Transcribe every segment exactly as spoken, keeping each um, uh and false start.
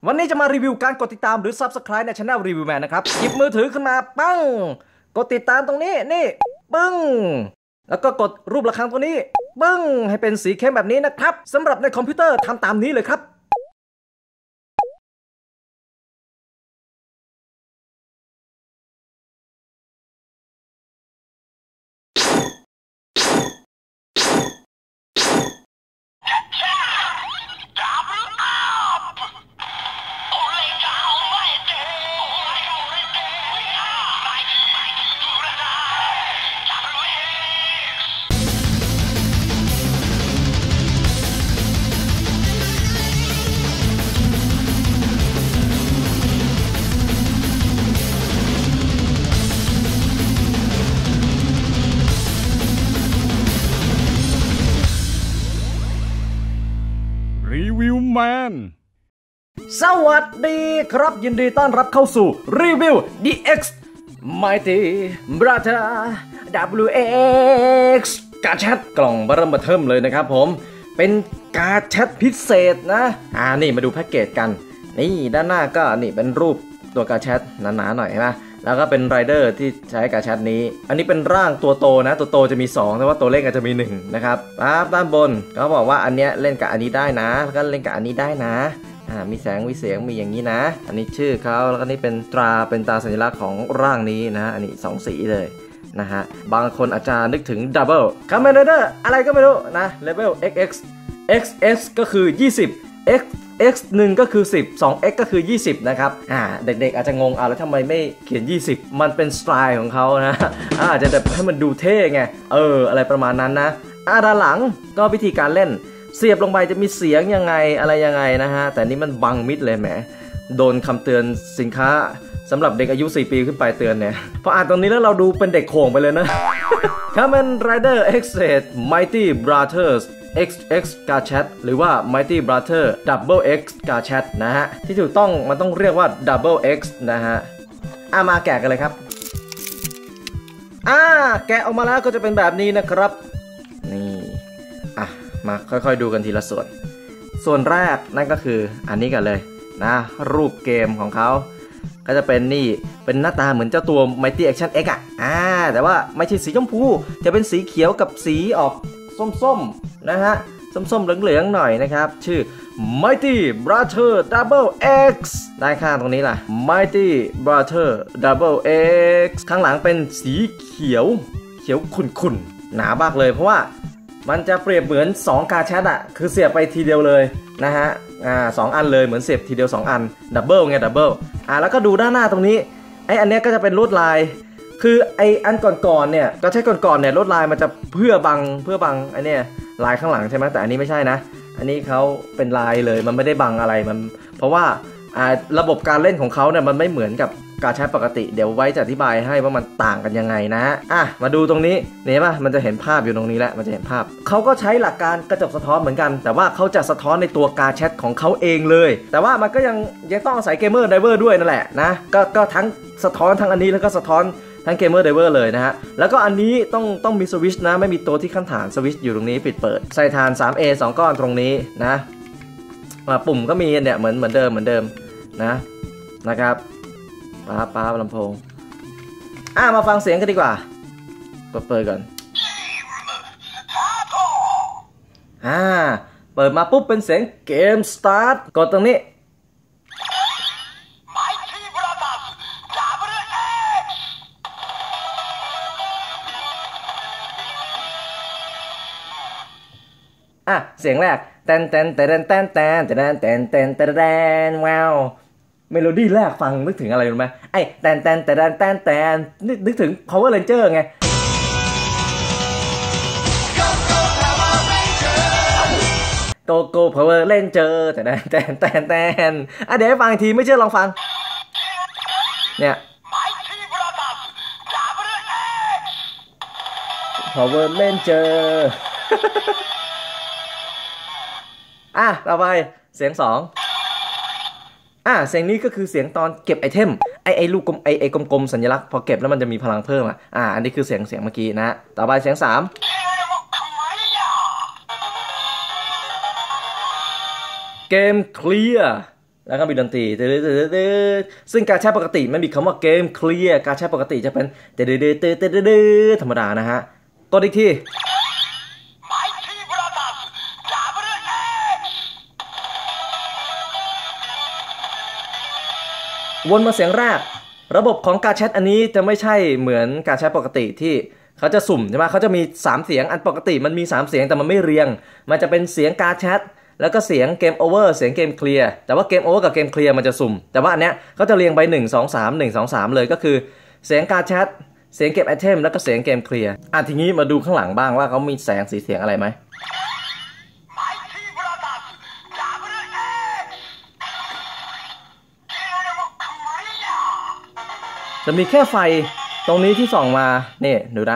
วันนี้จะมารีวิวการกดติดตามหรือ ซับสไครบ์ ใน Channel Review Man นะครับหยิบมือถือขึ้นมาปั้งกดติดตามตรงนี้นี่ปึ้งแล้วก็กดรูประฆังตัวนี้ปึ้งให้เป็นสีเข้มแบบนี้นะครับสำหรับในคอมพิวเตอร์ทำตามนี้เลยครับรีวิวแมนสวัสดีครับยินดีต้อนรับเข้าสู่รีวิว ดี เอ็กซ์ Mighty Brother ดับเบิลยู เอ็กซ์ การ์ดแชทกล่องบรัมเบอร์เทิมเลยนะครับผมเป็นการ์ดแชทพิเศษนะอ่านี่มาดูแพ็กเกจกันนี่ด้านหน้าก็นี่เป็นรูปตัวการ์ดแชทหนาๆหน่อยนะแล้วก็เป็นไรเดอร์ที่ใช้การ์ดแชทนี้อันนี้เป็นร่างตัวโตนะตัวโตจะมีสองแต่ว่าตัวเล็กอาจจะมีหนึ่งนะครับปั๊บด้านบนเขาบอกว่าอันเนี้ยเล่นกับอันนี้ได้นะแล้วก็เล่นกับอันนี้ได้นะอ่ามีแสงมีเสียงมีอย่างนี้นะอันนี้ชื่อเขาแล้วก็นี่เป็นตราเป็นตราสัญลักษณ์ของร่างนี้นะอันนี้สองสีเลยนะฮะบางคนอาจจะนึกถึงดับเบิลคัมเมนเดอร์อะไรก็ไม่รู้นะเลเวล เอ็กซ์ เอ็กซ์ เอ็กซ์ เอ็กซ์ ก็คือยี่สิบ x x หนึ่งก็คือสิบ สอง x ก็คือยี่สิบนะครับอ่าเด็กๆอาจจะงงอ่ะแล้วทำไมไม่เขียนยี่สิบมันเป็นสไตล์ของเขานะอาจจะแบบให้มันดูเท่ไงเอออะไรประมาณนั้นนะอ่าด้านหลังก็วิธีการเล่นเสียบลงไปจะมีเสียงยังไงอะไรยังไงนะฮะแต่นี่มันบังมิดเลยแหมโดนคำเตือนสินค้าสำหรับเด็กอายุสี่ปีขึ้นไปเตือนเนี่ยพออ่านตรงนี้แล้วเราดูเป็นเด็กโข่งไปเลยนะ Kamen Rider X Mighty Brothers เอ็กซ์ เอ็กซ์ Card Chat หรือว่า Mighty Brother Double X Card Chat นะฮะที่ถูกต้องมันต้องเรียกว่า Double X นะฮะอ่ะมาแกะกันเลยครับอ่าแกะออกมาแล้วก็จะเป็นแบบนี้นะครับนี่อ่ะมาค่อยๆดูกันทีละส่วนส่วนแรกนั่นก็คืออันนี้กันเลยนะรูปเกมของเขาก็จะเป็นนี่เป็นหน้าตาเหมือนเจ้าตัว Mighty Action X อ่ะอ่าแต่ว่าไม่ใช่สีชมพูจะเป็นสีเขียวกับสีออกส้มๆนะฮะส้มๆเหลืองๆหน่อยนะครับชื่อ Mighty Brother Double X ได้ข้างตรงนี้ล่ะ Mighty Brother Double X ข้างหลังเป็นสีเขียวเขียวขุ่นๆหนามากเลยเพราะว่ามันจะเปรียบเหมือนสองการ์ดแชทอ่ะคือเสียบไปทีเดียวเลยนะฮะอ่าสองอันเลยเหมือนเสียบทีเดียวสองอันดับเบิลไงดับเบิลอ่าแล้วก็ดูด้านหน้าตรงนี้ไออันนี้ก็จะเป็นลวดลายคือไออันก่อนๆเนี่ยก็ใช้ก่อนๆเนี่ยลวดลายมันจะเพื่อบังเพื่อบังไอเนี่ยลายข้างหลังใช่ไหมแต่อันนี้ไม่ใช่นะอันนี้เขาเป็นลายเลยมันไม่ได้บังอะไรมันเพราะว่าอ่าระบบการเล่นของเขาเนี่ยมันไม่เหมือนกับการใช้ปกติเดี๋ยวไว้จะอธิบายให้ว่ามันต่างกันยังไงนะอ่ะมาดูตรงนี้เนี่ยป่ะมันจะเห็นภาพอยู่ตรงนี้แหละมันจะเห็นภาพเขาก็ใช้หลักการกระจกสะท้อนเหมือนกันแต่ว่าเขาจะสะท้อนในตัวการแชทของเขาเองเลยแต่ว่ามันก็ยังยังต้องอาศัยเกมเมอร์ไดเวอร์ด้วยนั่นแหละนะก็ก็ทั้งสะท้อนทั้งอันนี้แล้วก็สะท้อนทั้งเกมเมอร์ไดเวอร์เลยนะฮะแล้วก็อันนี้ต้องต้องมีสวิตช์นะไม่มีตัวที่ขั้นฐานสวิตช์อยู่ตรงนี้ปิดเปิดใส่ฐาน ทรี เอ สองก้อนตรงนี้นะปุ่มก็มีเนี่ยเหมือนเหมือนเดิมเหมือนเดิมนะนะครับป๊าป๊าลำโพงอ่ะมาฟังเสียงกันดีกว่าเปิดเปิดก่อนอ่าเปิดมาปุ๊บเป็นเสียงเกมสตาร์ทกดตรงนี้อ่ะเสียงแรกแตนแตนแตนแตนแตนแตนแตนแตนแตนแตนว้าวเมโลดี้แรกฟังนึกถึงอะไรรู้ไหมไอ้แตนแตนแตนแตนแตนนึกนึกถึง Power Ranger ไง Go Go Power Ranger แตนแตนแตนแตนอ่ะเดี๋ยวให้ฟังอีกทีไม่เชื่อลองฟังเนี่ย Power Ranger อ่ะต่อไปเสียงสองอ่ะเสียงนี้ก็คือเสียงตอนเก็บไอเทมไอไอลูกกลมไอไอกลมๆสัญลักษณ์พอเก็บแล้วมันจะมีพลังเพิ่มอ่ะอ่ะอันนี้คือเสียงเสียงเมื่อกี้นะต่อไปเสียงสามเกมเคลียร์แล้วก็มีดนตรีซึ่งการใช้ปกติไม่มีคำว่าเกมเคลียร์การใช้ปกติจะเป็นเดือดเดือดเดือดเดือดธรรมดานะฮะกดอีกทีวนมาเสียงแรกระบบของการแชทอันนี้จะไม่ใช่เหมือนการใช้ปกติที่เขาจะสุ่มใช่ไหมเขาจะมีสามเสียงอันปกติมันมีสามเสียงแต่มันไม่เรียงมันจะเป็นเสียงการแชทแล้วก็เสียงเกมโอเวอร์เสียงเกมเคลียร์แต่ว่าเกมโอเวอร์กับเกมเคลียร์มันจะสุ่มแต่ว่าอันเนี้ยเขาจะเรียงไปหนึ่ง สอง สาม หนึ่ง สอง สามเลยก็คือเสียงการแชทเสียงเก็บไอเทมแล้วก็เสียงเกมเคลียร์อ่ะทีนี้มาดูข้างหลังบ้างว่าเขามีแสงสีเสียงอะไรไหมจะมีแค่ไฟตรงนี้ที่ส่องมานี่ดูนะ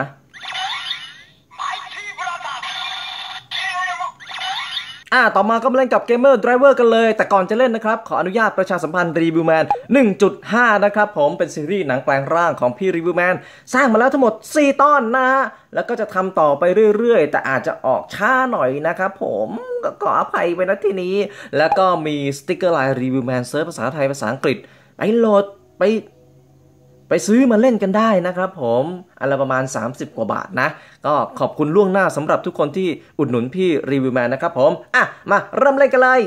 อ่าต่อมาก็มาเล่นกับ Gamer Driver กันเลยแต่ก่อนจะเล่นนะครับขออนุญาตประชาสัมพันธ์ Reviewman หนึ่งจุดห้า นะครับผมเป็นซีรีส์หนังแปลงร่างของพี่ Reviewman สร้างมาแล้วทั้งหมดสี่ตอนนะฮะแล้วก็จะทำต่อไปเรื่อยๆแต่อาจจะออกช้าหน่อยนะครับผมก็ขออภัยไปณที่นี้แล้วก็มีสติ๊กเกอร์ไลน์ Reviewman เซิร์ฟภาษาไทยภาษาอังกฤษไปโหลดไปไปซื้อมาเล่นกันได้นะครับผมอันละประมาณสามสิบกว่าบาทนะก็ขอบคุณล่วงหน้าสำหรับทุกคนที่อุดหนุนพี่รีวิวแมนนะครับผมอ่ะมาเริ่มเล่นกันเลย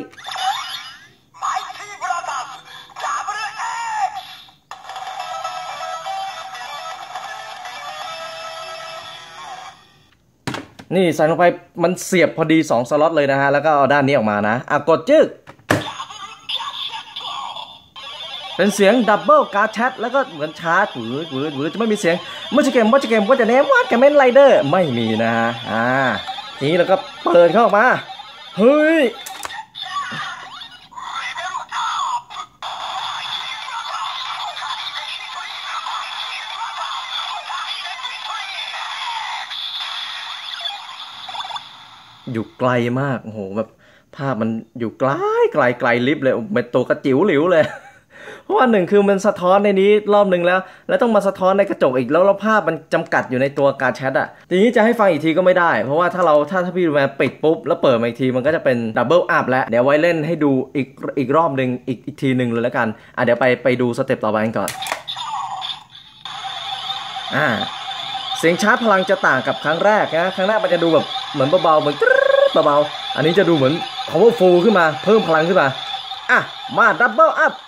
นี่ใส่ลงไปมันเสียบพอดีสองสล็อตเลยนะฮะแล้วก็เอาด้านนี้ออกมานะอ่ะกดจึ๊กเป็นเสียงดับเบิลการ์ดแชทแล้วก็เหมือนชาร์จหรือหรือหรือจะไม่มีเสียงเมื่อจะเกมเมื่อจะเกมก็จะเนมว่าแกเมนไรเดอร์ไม่มีนะฮะอ่าทีนี้เราก็เปิดเข้าออกมาเฮ้ยอยู่ไกลมากโอ้โหแบบภาพมันอยู่ไกลไกลไกลลิฟเลยเป็นตัวกระจิ๋วหลิวเลยเพราะว่าหนึ่งคือมันสะท้อนในนี้รอบหนึ่งแล้วแล้วต้องมาสะท้อนในกระจกอีกแล้วแล้วภาพมันจำกัดอยู่ในตัวการแชทอ่ะทีนี้จะให้ฟังอีกทีก็ไม่ได้เพราะว่าถ้าเราถ้าถ้าพี่ดูแมนปิดปุ๊บแล้วเปิดมาอีกทีมันก็จะเป็นดับเบิลอัพแล้วเดี๋ยวไว้เล่นให้ดูอีกอีกรอบหนึ่งอีกอีกทีหนึ่งเลยแล้วกันอ่ะเดี๋ยวไปไปดูสเต็ปต่อไปกันก่อนอ่าเสียงชาร์จพลังจะต่างกับครั้งแรกนะครั้งแรกมันจะดูแบบเหมือนเบาๆเหมือนเบาๆอันนี้จะดูเหมือน powerful ขึ้นมาเพิ่มพลังขึ้นมาอ่ะมาดับเบิลอัพ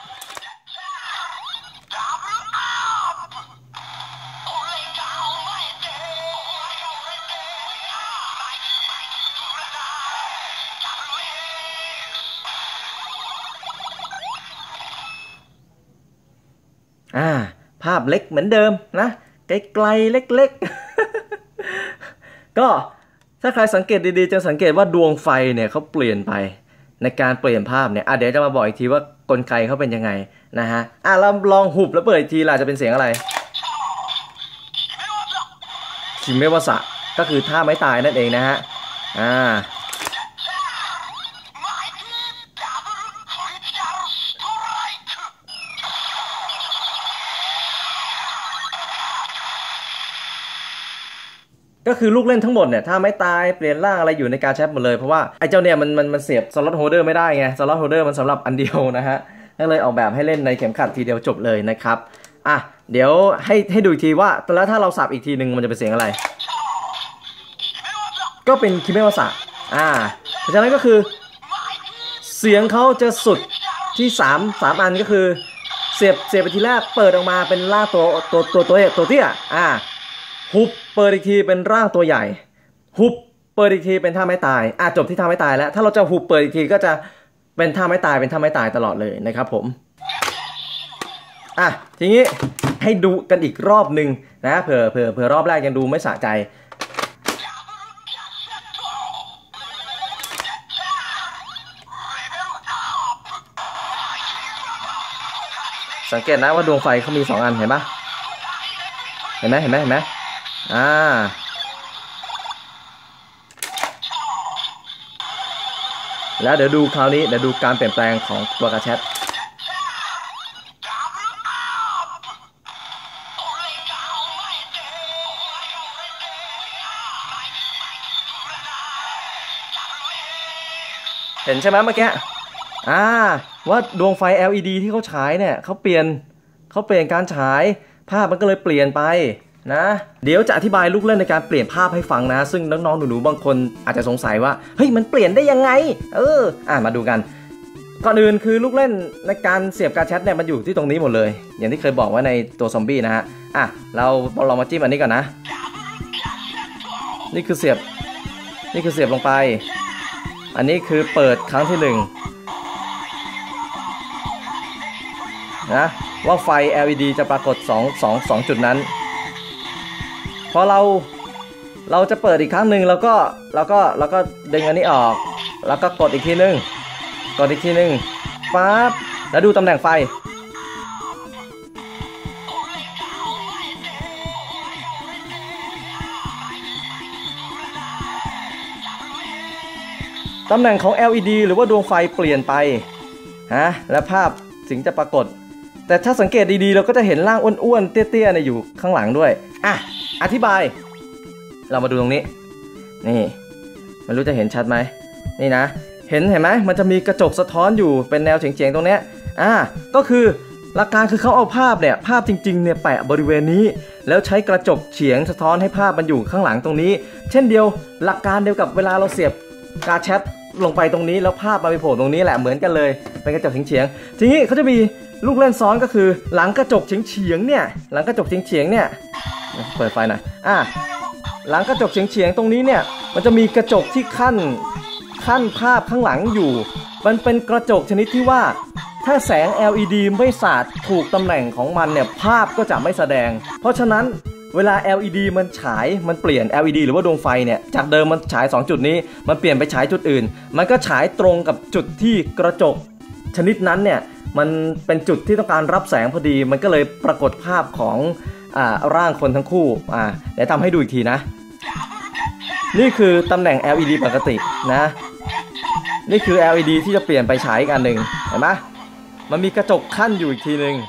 อ่าภาพเล็กเหมือนเดิมนะไกลๆเล็กๆก็ถ้าใครสังเกตดีๆจะสังเกตว่าดวงไฟเนี่ยเขาเปลี่ยนไปในการเปลี่ยนภาพเนี่ยอ่ะเดี๋ยวจะมาบอกอีกทีว่ากลไกเขาเป็นยังไงนะฮะอ่ะเราลองหุบแล้วเปิดอีกทีล่ะจะเป็นเสียงอะไรคิเมวาสะก็คือท่าไม้ตายนั่นเองนะฮะอ่าก็คือลูกเล่นทั้งหมดเนี่ยถ้าไม่ตายเปลี่ยนร่างอะไรอยู่ในการแชทหมดเลยเพราะว่าไอ้เจ้าเนี่ยมันมันมันเสียบสล็อตโฮลเดอร์ไม่ได้ไงสล็อตโฮลเดอร์มันสำหรับอันเดียวนะฮะก็เลยออกแบบให้เล่นในเข็มขัดทีเดียวจบเลยนะครับอ่ะเดี๋ยวให้ให้ดูอีกทีว่าแล้วถ้าเราสับอีกทีหนึ่งมันจะเป็นเสียงอะไรก็เป็นคิเมวาสะอ่าเพราะฉะนั้นก็คือเสียงเขาจะสุดที่สาม สามอันก็คือเสียบเสียบไปทีแรกเปิดออกมาเป็นล่าตัวตัวตัวตัวตัวเตี้ยอ่าฮุบเปิดอีกทีเป็นร่างตัวใหญ่ฮุบเปิดอีกทีเป็นท่าไม้ตายอ่ะจบที่ท่าไม้ตายแล้วถ้าเราจะฮุบเปิดอีกทีก็จะเป็นท่าไม้ตายเป็นท่าไม้ตายตลอดเลยนะครับผมอ่ะทีนี้ให้ดูกันอีกรอบหนึ่งนะเผื่อเผื่อเผื่อรอบแรกยังดูไม่สะใจสังเกตนะว่าดวงไฟเขามีสองอันเห็นปะเห็นไหมเห็นไหมเห็นไหมอ่าแล้วเดี๋ยวดูคราวนี้เดี๋ยวดูการเปลี่ยนแปลงของตัวการแชทเห็นใช่ไหมเมื่อกี้อ่าว่าดวงไฟ แอล อี ดี ที่เขาฉายเนี่ยเขาเปลี่ยนเขาเปลี่ยนการฉายภาพมันก็เลยเปลี่ยนไปนะเดี๋ยวจะอธิบายลูกเล่นในการเปลี่ยนภาพให้ฟังนะซึ่งน้องๆหนูๆบางคนอาจจะสงสัยว่าเฮ้ยมันเปลี่ยนได้ยังไงเอออ่ะมาดูกันก่อนอื่นคือลูกเล่นในการเสียบการ์ดแชทเนี่ยมันอยู่ที่ตรงนี้หมดเลยอย่างที่เคยบอกไว้ในตัวซอมบี้นะฮะอ่ะเราลองมาจิ้มอันนี้ก่อนนะนี่คือเสียบนี่คือเสียบลงไปอันนี้คือเปิดครั้งที่หนึ่งนะว่าไฟ แอล อี ดี จะปรากฏสอง สอง สองจุดนั้นพอเราเราจะเปิดอีกครั้งหนึ่งแล้วก็แล้วก็แล้วก็ดึงอันนี้ออกแล้วก็กดอีกทีนึงกดอีกทีนึงปั๊บแล้วดูตำแหน่งไฟตำแหน่งของ แอล อี ดี หรือว่าดวงไฟเปลี่ยนไปฮะและภาพถึงจะปรากฏแต่ถ้าสังเกตดีๆเราก็จะเห็นร่างอ้วนๆเตี้ยๆเนี่ยอยู่ข้างหลังด้วยอ่ะอธิบายเรามาดูตรงนี้นี่ไม่รู้จะเห็นชัดไหมนี่นะเห็นเห็นไหมมันจะมีกระจกสะท้อนอยู่เป็นแนวเฉียงๆตรงเนี้ยอ่าก็คือหลักการคือเขาเอาภาพเนี่ยภาพจริงๆเนี่ยแปะบริเวณนี้แล้วใช้กระจกเฉียงสะท้อนให้ภาพมันอยู่ข้างหลังตรงนี้เช่นเดียวหลักการเดียวกับเวลาเราเสียบการ์ดแชทลงไปตรงนี้แล้วภาพมาไปโผล่ตรงนี้แหละเหมือนกันเลยเป็นกระจกเฉียงๆทีนี้เขาจะมีลูกเล่นซ้อนก็คือหลังกระจกเฉียงๆเนี่ยหลังกระจกเฉียงๆเนี่ยเปิดไฟหน่อยอ่ะหลังกระจกเฉียงๆตรงนี้เนี่ยมันจะมีกระจกที่ขั้นขั้นภาพข้างหลังอยู่มันเป็นกระจกชนิดที่ว่าถ้าแสง แอล อี ดี ไม่สาดถูกตำแหน่งของมันเนี่ยภาพก็จะไม่แสดงเพราะฉะนั้นเวลา แอล อี ดี มันฉายมันเปลี่ยน แอล อี ดี หรือว่าดวงไฟเนี่ยจากเดิมมันฉายสองจุดนี้มันเปลี่ยนไปฉายจุดอื่นมันก็ฉายตรงกับจุดที่กระจกชนิดนั้นเนี่ยมันเป็นจุดที่ต้องการรับแสงพอดีมันก็เลยปรากฏภาพของอ่าร่างคนทั้งคู่อ่าเดี๋ยวทำให้ดูอีกทีนะนี่คือตำแหน่ง แอล อี ดี ปกตินะนี่คือ แอล อี ดี ที่จะเปลี่ยนไปฉายอีกอันหนึ่งเห็นไหมมันมีกระจกขั้นอยู่อีกทีหนึ่ง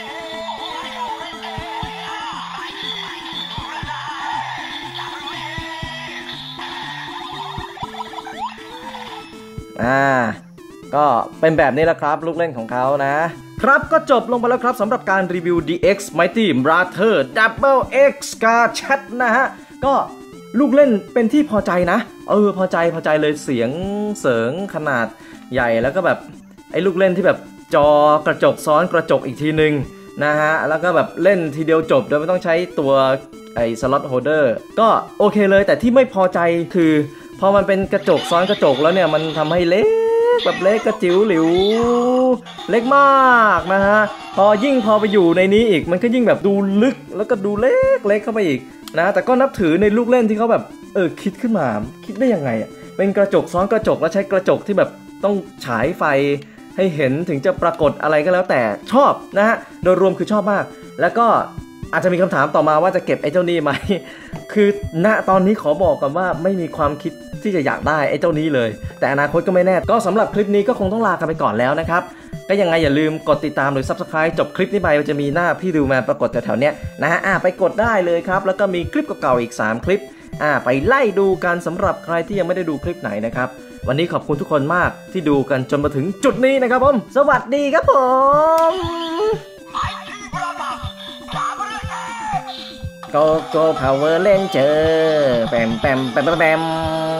อ่าก็เป็นแบบนี้แหละครับลูกเล่นของเขานะครับก็จบลงไปแล้วครับสำหรับการรีวิว ดี เอ็กซ์ Mighty Brother Double X Card Chat นะฮะก็ลูกเล่นเป็นที่พอใจนะเออพอใจพอใจเลยเสียงเสริงขนาดใหญ่แล้วก็แบบไอ้ลูกเล่นที่แบบจอกระจกซ้อนกระจกอีกทีนึงนะฮะแล้วก็แบบเล่นทีเดียวจบโดยไม่ต้องใช้ตัวไอ้สล็อตโฮลเดอร์ก็โอเคเลยแต่ที่ไม่พอใจคือพอมันเป็นกระจกซ้อนกระจกแล้วเนี่ยมันทำให้เล็กแบบเล็กกระจิ๋วหลิวเล็กมากนะฮะพอยิ่งพอไปอยู่ในนี้อีกมันก็ยิ่งแบบดูลึกแล้วก็ดูเล็กเล็กเข้าไปอีกนะแต่ก็นับถือในลูกเล่นที่เขาแบบเออคิดขึ้นมาคิดได้ยังไงอ่ะเป็นกระจกซ้อนกระจกแล้วใช้กระจกที่แบบต้องฉายไฟให้เห็นถึงจะปรากฏอะไรก็แล้วแต่ชอบนะฮะโดยรวมคือชอบมากแล้วก็อาจจะมีคำถามต่อมาว่าจะเก็บไอ้เจ้านี่ไหมคือณตอนนี้ขอบอกกันว่าไม่มีความคิดที่จะอยากได้ไอ้เจ้านี้เลยแต่อนาคตก็ไม่แน่ก็สำหรับคลิปนี้ก็คงต้องลากันไปก่อนแล้วนะครับก็ยังไงอย่าลืมกดติดตามหรือ ซับสไครบ์ จบคลิปนี้ไปจะมีหน้าพี่ริวแมนปรากฏแถวๆเนี้ยนะฮะอ่ะไปกดได้เลยครับแล้วก็มีคลิปเก่าๆอีกสามคลิปอ่ะไปไล่ดูกันสำหรับใครที่ยังไม่ได้ดูคลิปไหนนะครับวันนี้ขอบคุณทุกคนมากที่ดูกันจนมาถึงจุดนี้นะครับผมสวัสดีครับผมโกโก้พาวเวอร์เลนเจอร์แปมแปมแปมแปม